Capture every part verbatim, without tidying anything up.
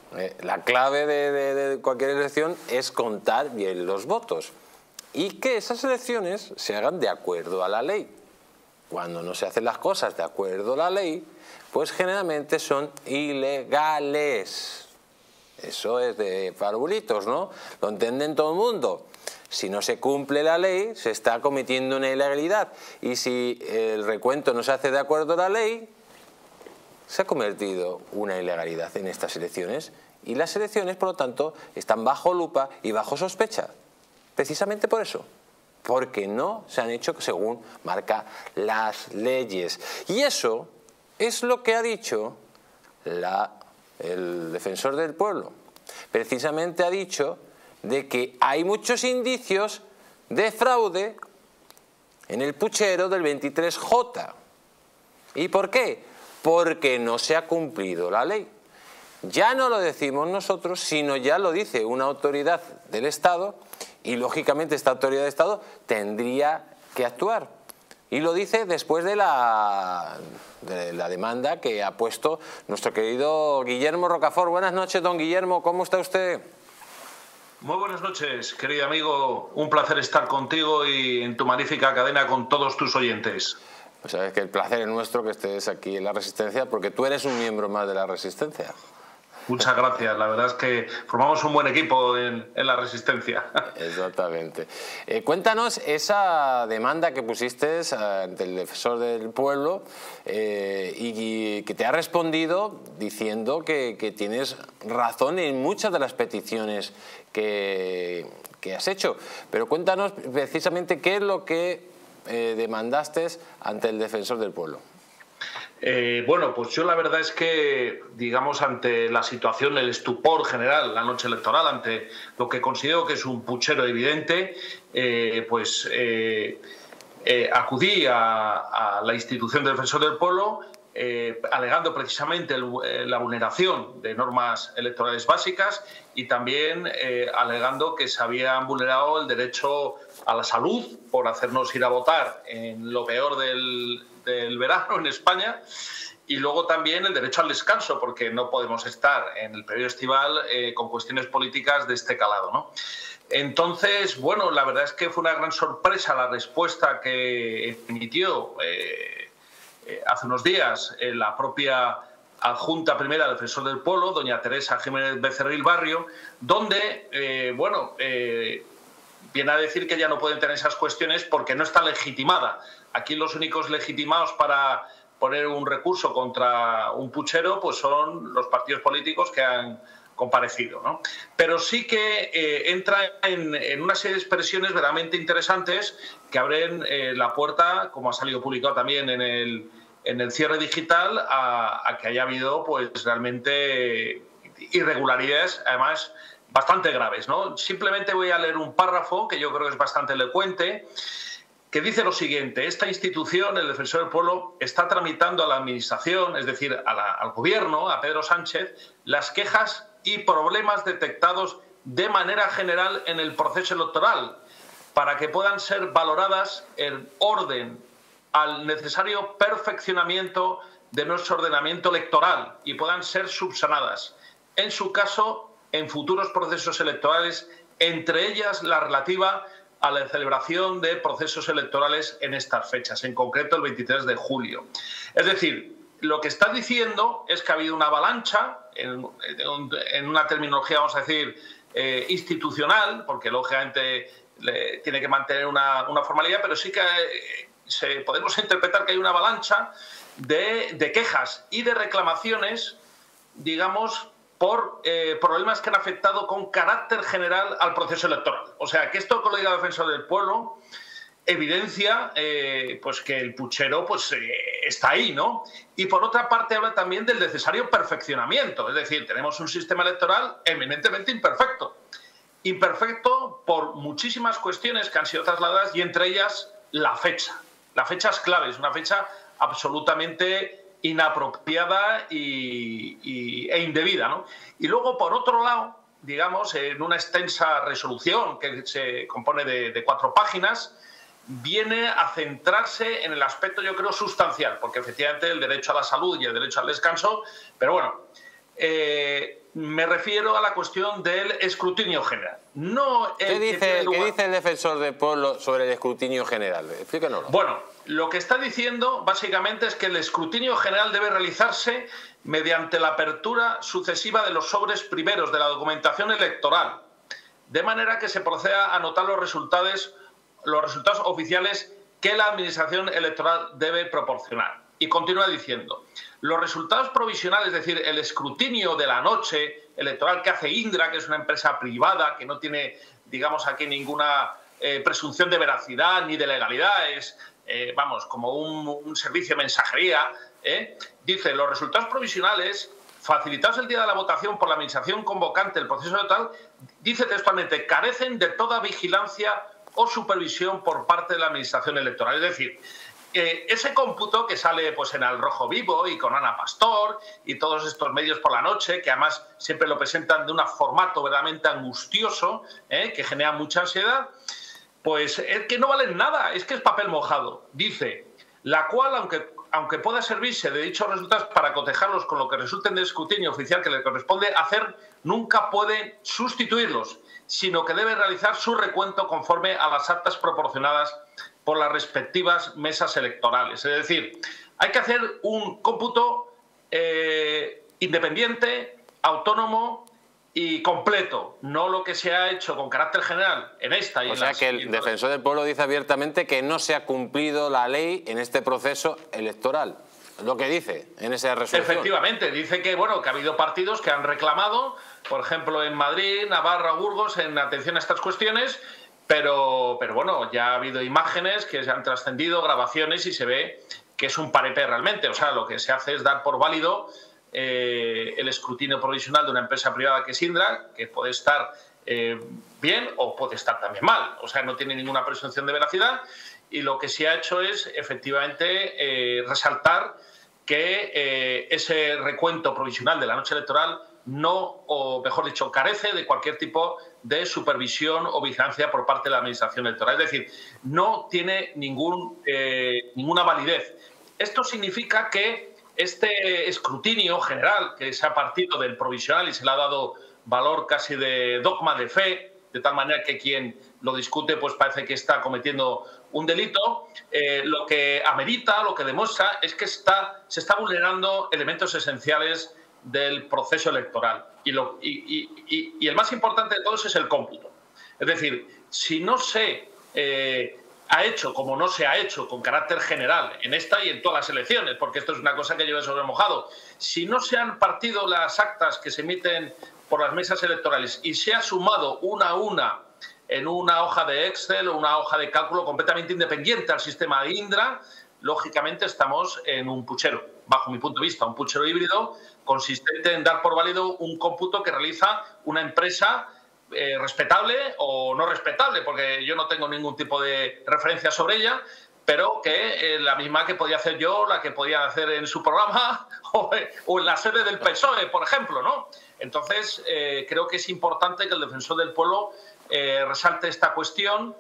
Eh, la clave de, de, de cualquier elección es contar bien los votos y que esas elecciones se hagan de acuerdo a la ley. Cuando no se hacen las cosas de acuerdo a la ley, pues generalmente son ilegales. Eso es de fabulitos, ¿no? Lo entienden todo el mundo. Si no se cumple la ley, se está cometiendo una ilegalidad. Y si el recuento no se hace de acuerdo a la ley, se ha convertido una ilegalidad en estas elecciones. Y las elecciones, por lo tanto, están bajo lupa y bajo sospecha. Precisamente por eso. Porque no se han hecho según marca las leyes. Y eso es lo que ha dicho la, el defensor del pueblo. Precisamente ha dicho de que hay muchos indicios de fraude en el puchero del veintitrés J. ¿Y por qué? Porque no se ha cumplido la ley. Ya no lo decimos nosotros, sino ya lo dice una autoridad del Estado y lógicamente esta autoridad de Estado tendría que actuar. Y lo dice después de la, de la demanda que ha puesto nuestro querido Guillermo Rocafort. Buenas noches, don Guillermo, ¿cómo está usted? Muy buenas noches, querido amigo. Un placer estar contigo y en tu magnífica cadena con todos tus oyentes. Pues sabes que el placer es nuestro que estés aquí en La Resistencia, porque tú eres un miembro más de La Resistencia. Muchas gracias, la verdad es que formamos un buen equipo en, en La Resistencia. Exactamente. Eh, cuéntanos esa demanda que pusiste ante el defensor del pueblo eh, y que te ha respondido diciendo que, que tienes razón en muchas de las peticiones que, que has hecho. Pero cuéntanos precisamente qué es lo que eh, demandaste ante el defensor del pueblo. Eh, bueno, pues yo la verdad es que, digamos, ante la situación, el estupor general, la noche electoral, ante lo que considero que es un puchero evidente, eh, pues eh, eh, acudí a, a la institución del defensor del pueblo eh, alegando precisamente el, la vulneración de normas electorales básicas y también eh, alegando que se habían vulnerado el derecho a la salud por hacernos ir a votar en lo peor del del verano en España y luego también el derecho al descanso porque no podemos estar en el periodo estival eh, con cuestiones políticas de este calado, ¿no? Entonces, bueno, la verdad es que fue una gran sorpresa la respuesta que emitió eh, eh, hace unos días eh, la propia adjunta primera del defensor del pueblo, doña Teresa Jiménez Becerril Barrio, donde, eh, bueno, eh, viene a decir que ya no pueden tener esas cuestiones porque no está legitimada. Aquí los únicos legitimados para poner un recurso contra un puchero pues son los partidos políticos que han comparecido, ¿no? Pero sí que eh, entra en, en una serie de expresiones verdaderamente interesantes que abren eh, la puerta, como ha salido publicado también en el, en el cierre digital, a, a que haya habido pues realmente irregularidades, además bastante graves, ¿no? Simplemente voy a leer un párrafo que yo creo que es bastante elocuente, que dice lo siguiente: esta institución, el Defensor del Pueblo, está tramitando a la Administración, es decir, a la, al Gobierno, a Pedro Sánchez, las quejas y problemas detectados de manera general en el proceso electoral para que puedan ser valoradas en orden al necesario perfeccionamiento de nuestro ordenamiento electoral y puedan ser subsanadas, en su caso, en futuros procesos electorales, entre ellas la relativa a la celebración de procesos electorales en estas fechas, en concreto el veintitrés de julio. Es decir, lo que está diciendo es que ha habido una avalancha, en, en una terminología, vamos a decir, eh, institucional, porque lógicamente le, tiene que mantener una, una formalidad, pero sí que eh, se, podemos interpretar que hay una avalancha de, de quejas y de reclamaciones, digamos, por eh, problemas que han afectado con carácter general al proceso electoral. O sea, que esto que lo diga el Defensor del Pueblo evidencia eh, pues que el puchero pues, eh, está ahí, ¿no? Y por otra parte habla también del necesario perfeccionamiento. Es decir, tenemos un sistema electoral eminentemente imperfecto. Imperfecto por muchísimas cuestiones que han sido trasladadas y entre ellas la fecha. La fecha es clave, es una fecha absolutamente inapropiada y, y, e indebida, ¿no? Y luego, por otro lado, digamos, en una extensa resolución que se compone de, de cuatro páginas, viene a centrarse en el aspecto, yo creo, sustancial, porque efectivamente el derecho a la salud y el derecho al descanso, pero bueno, eh, me refiero a la cuestión del escrutinio general. No el ¿Qué, dice, lugar... ¿Qué dice el defensor del pueblo sobre el escrutinio general? Explíquenoslo. Bueno, lo que está diciendo básicamente es que el escrutinio general debe realizarse mediante la apertura sucesiva de los sobres primeros de la documentación electoral, de manera que se proceda a anotar los resultados, los resultados oficiales que la Administración Electoral debe proporcionar. Y continúa diciendo, los resultados provisionales, es decir, el escrutinio de la noche electoral que hace Indra, que es una empresa privada, que no tiene, digamos, aquí ninguna eh, presunción de veracidad ni de legalidad, es, eh, vamos, como un, un servicio de mensajería, ¿eh? Dice, los resultados provisionales facilitados el día de la votación por la Administración convocante del proceso electoral, dice textualmente, carecen de toda vigilancia o supervisión por parte de la Administración Electoral. Es decir, eh, ese cómputo que sale pues, en Al Rojo Vivo y con Ana Pastor y todos estos medios por la noche, que además siempre lo presentan de un formato verdaderamente angustioso, eh, que genera mucha ansiedad, pues es que no valen nada, es que es papel mojado. Dice, la cual, aunque, aunque pueda servirse de dichos resultados para cotejarlos con lo que resulten del escrutinio oficial que le corresponde hacer, nunca puede sustituirlos, sino que debe realizar su recuento conforme a las actas proporcionadas por las respectivas mesas electorales. Es decir, hay que hacer un cómputo eh, independiente, autónomo y completo, no lo que se ha hecho con carácter general en esta y o en sea las que el siguientes. defensor del pueblo dice abiertamente que no se ha cumplido la ley en este proceso electoral. Lo que dice en esa resolución. Efectivamente, dice que bueno que ha habido partidos que han reclamado, por ejemplo en Madrid, Navarra, Burgos, en atención a estas cuestiones, pero, pero bueno, ya ha habido imágenes que se han trascendido, grabaciones, y se ve que es un paripé realmente. O sea, lo que se hace es dar por válido eh, el escrutinio provisional de una empresa privada que es Indra, que puede estar eh, bien o puede estar también mal. O sea, no tiene ninguna presunción de veracidad, y lo que se ha hecho es efectivamente eh, resaltar que eh, ese recuento provisional de la noche electoral no, o mejor dicho, carece de cualquier tipo de supervisión o vigilancia por parte de la Administración Electoral. Es decir, no tiene ningún, eh, ninguna validez. Esto significa que este escrutinio general, que se ha partido del provisional y se le ha dado valor casi de dogma de fe, de tal manera que quien lo discute pues parece que está cometiendo un delito, eh, lo que amerita, lo que demuestra es que está, se está vulnerando elementos esenciales del proceso electoral. Y, lo, y, y, y, y el más importante de todos es el cómputo. Es decir, si no se eh, ha hecho, como no se ha hecho con carácter general en esta y en todas las elecciones, porque esto es una cosa que lleva sobre mojado, si no se han partido las actas que se emiten por las mesas electorales y se ha sumado una a una en una hoja de Excel o una hoja de cálculo completamente independiente al sistema de Indra, lógicamente estamos en un puchero, bajo mi punto de vista, un puchero híbrido consistente en dar por válido un cómputo que realiza una empresa eh, respetable o no respetable, porque yo no tengo ningún tipo de referencia sobre ella, pero que eh, la misma que podía hacer yo, la que podía hacer en su programa o, o en la sede del P S O E, por ejemplo, ¿no? Entonces, eh, creo que es importante que el defensor del pueblo eh, resalte esta cuestión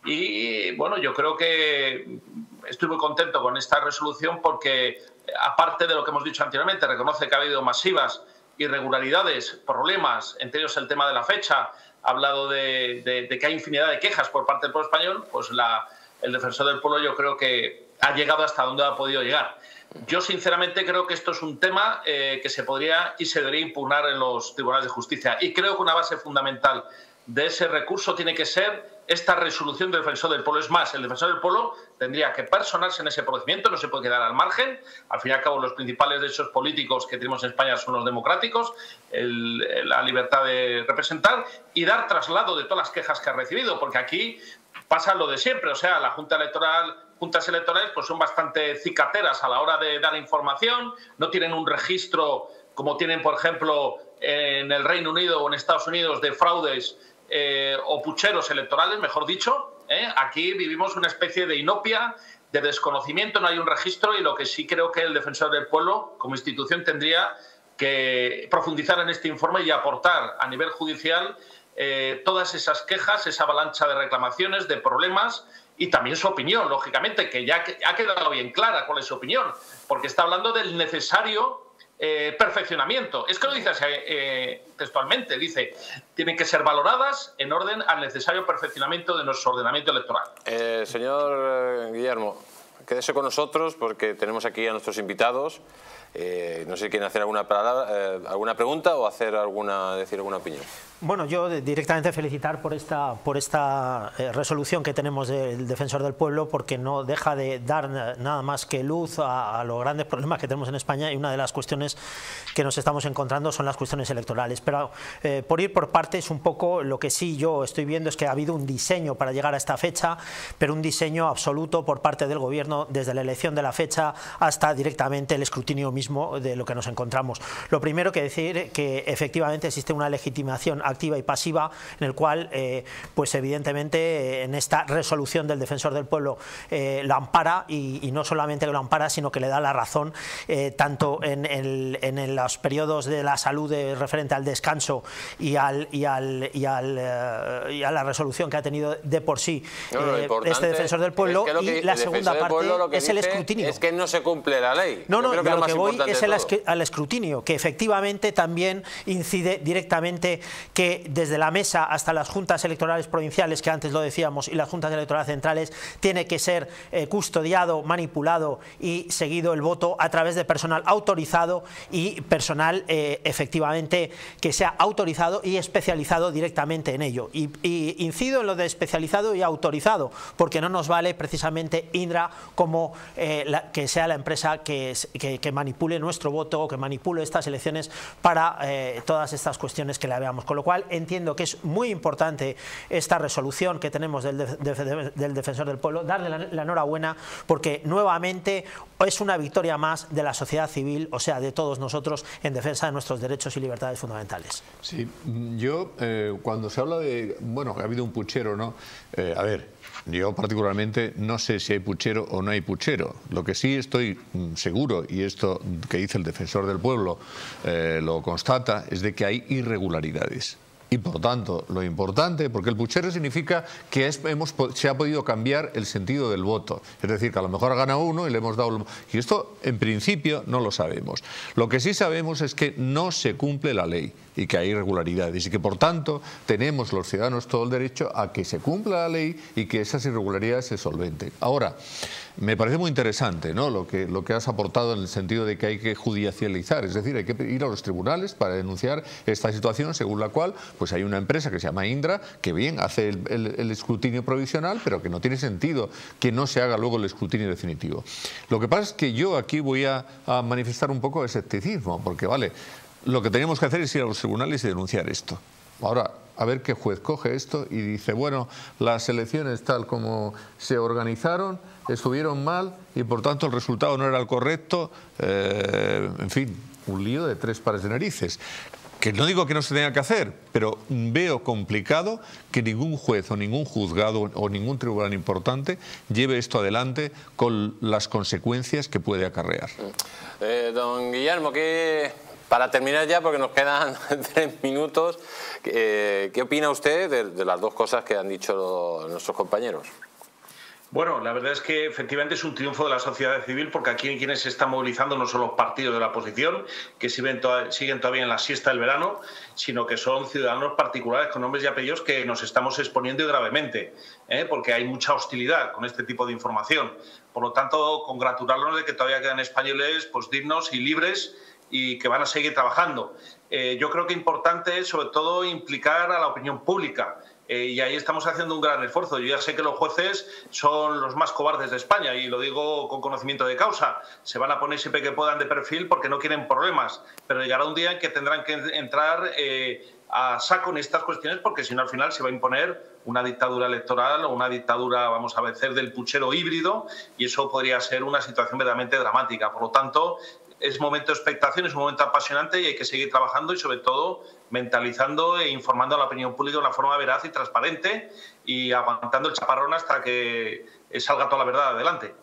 y, bueno, yo creo que estoy muy contento con esta resolución porque, aparte de lo que hemos dicho anteriormente, reconoce que ha habido masivas irregularidades, problemas, entre ellos el tema de la fecha, ha hablado de, de, de que hay infinidad de quejas por parte del pueblo español, pues la, el defensor del pueblo yo creo que ha llegado hasta donde ha podido llegar. Yo sinceramente creo que esto es un tema eh, que se podría y se debería impugnar en los tribunales de justicia, y creo que una base fundamental de ese recurso tiene que ser esta resolución del defensor del pueblo. Es más, el defensor del pueblo tendría que personarse en ese procedimiento, no se puede quedar al margen. Al fin y al cabo, los principales derechos políticos que tenemos en España son los democráticos, el, la libertad de representar y dar traslado de todas las quejas que ha recibido, porque aquí pasa lo de siempre. O sea, la Junta Electoral, juntas electorales pues son bastante cicateras a la hora de dar información, no tienen un registro como tienen, por ejemplo, en el Reino Unido o en Estados Unidos de fraudes Eh, o pucheros electorales, mejor dicho. ¿eh? Aquí vivimos una especie de inopia, de desconocimiento, no hay un registro, y lo que sí creo que el defensor del pueblo, como institución, tendría que profundizar en este informe y aportar a nivel judicial eh, todas esas quejas, esa avalancha de reclamaciones, de problemas, y también su opinión, lógicamente, que ya ha quedado bien clara cuál es su opinión, porque está hablando del necesario eh, perfeccionamiento. Es que lo dice así, eh, textualmente, dice, tienen que ser valoradas en orden al necesario perfeccionamiento de nuestro ordenamiento electoral. Eh, señor eh, Guillermo, quédese con nosotros porque tenemos aquí a nuestros invitados. Eh, no sé si quieren hacer alguna, palabra, eh, alguna pregunta o hacer alguna, decir alguna opinión. Bueno, yo directamente felicitar por esta, por esta eh, resolución que tenemos del Defensor del Pueblo, porque no deja de dar nada más que luz a, a los grandes problemas que tenemos en España, y una de las cuestiones que nos estamos encontrando son las cuestiones electorales. Pero eh, por ir por partes, un poco lo que sí yo estoy viendo es que ha habido un diseño para llegar a esta fecha, pero un diseño absoluto por parte del Gobierno desde la elección de la fecha hasta directamente el escrutinio mismo de lo que nos encontramos. Lo primero que decir que efectivamente existe una legitimación activa y pasiva, en el cual eh, pues evidentemente en esta resolución del Defensor del Pueblo eh, la ampara, y, y no solamente que lo ampara, sino que le da la razón eh, tanto en, el, en los periodos de la salud de, referente al descanso y, al, y, al, y, al, eh, y a la resolución que ha tenido de por sí eh, no, este Defensor del Pueblo, es que que y la segunda parte es el escrutinio. Es que no se cumple la ley. No, no, creo que lo lo que voy es el, al escrutinio, que efectivamente también incide directamente que desde la mesa hasta las juntas electorales provinciales, que antes lo decíamos, y las juntas electorales centrales, tiene que ser eh, custodiado, manipulado y seguido el voto a través de personal autorizado y personal eh, efectivamente que sea autorizado y especializado directamente en ello. Y, y incido en lo de especializado y autorizado, porque no nos vale precisamente Indra como eh, la, que sea la empresa que, que, que manipule nuestro voto o que manipule estas elecciones para eh, todas estas cuestiones que la veamos. Con lo cual entiendo que es muy importante esta resolución que tenemos del, de, de, del Defensor del Pueblo, darle la, la enhorabuena, porque nuevamente es una victoria más de la sociedad civil, o sea, de todos nosotros, en defensa de nuestros derechos y libertades fundamentales. Sí, yo eh, cuando se habla de, bueno, ha habido un puchero, ¿no? Eh, a ver, yo particularmente no sé si hay puchero o no hay puchero. Lo que sí estoy seguro, y esto que dice el Defensor del Pueblo eh, lo constata, es de que hay irregularidades. Y por tanto, lo importante, porque el puchero significa que es, hemos, se ha podido cambiar el sentido del voto. Es decir, que a lo mejor ha ganado uno y le hemos dado... Y esto, en principio, no lo sabemos. Lo que sí sabemos es que no se cumple la ley y que hay irregularidades y que, por tanto, tenemos los ciudadanos todo el derecho a que se cumpla la ley y que esas irregularidades se solventen. Ahora, me parece muy interesante, ¿no?, lo que, lo que has aportado en el sentido de que hay que judicializar, es decir, hay que ir a los tribunales para denunciar esta situación según la cual pues hay una empresa que se llama Indra que bien hace el, el, el escrutinio provisional, pero que no tiene sentido que no se haga luego el escrutinio definitivo. Lo que pasa es que yo aquí voy a, a manifestar un poco de escepticismo, porque vale, lo que tenemos que hacer es ir a los tribunales y denunciar esto. Ahora, a ver qué juez coge esto y dice, bueno, las elecciones tal como se organizaron estuvieron mal y por tanto el resultado no era el correcto, eh, en fin, un lío de tres pares de narices. Que no digo que no se tenga que hacer, pero veo complicado que ningún juez o ningún juzgado o ningún tribunal importante lleve esto adelante con las consecuencias que puede acarrear. Eh, don Guillermo, ¿qué, para terminar ya, porque nos quedan tres minutos, eh, ¿qué opina usted de, de las dos cosas que han dicho los, nuestros compañeros? Bueno, la verdad es que efectivamente es un triunfo de la sociedad civil, porque aquí quienes se están movilizando no son los partidos de la oposición, que siguen todavía en la siesta del verano, sino que son ciudadanos particulares con nombres y apellidos que nos estamos exponiendo gravemente, ¿eh? porque hay mucha hostilidad con este tipo de información. Por lo tanto, congratularnos de que todavía quedan españoles pues, dignos y libres y que van a seguir trabajando. Eh, yo creo que es importante, sobre todo, implicar a la opinión pública. Eh, y ahí estamos haciendo un gran esfuerzo. Yo ya sé que los jueces son los más cobardes de España y lo digo con conocimiento de causa. Se van a poner siempre que puedan de perfil porque no quieren problemas, pero llegará un día en que tendrán que entrar eh, a saco en estas cuestiones, porque si no al final se va a imponer una dictadura electoral o una dictadura, vamos a decir, del puchero híbrido, y eso podría ser una situación verdaderamente dramática. Por lo tanto, es momento de expectación, es un momento apasionante y hay que seguir trabajando y sobre todo mentalizando e informando a la opinión pública de una forma veraz y transparente y aguantando el chaparrón hasta que salga toda la verdad adelante.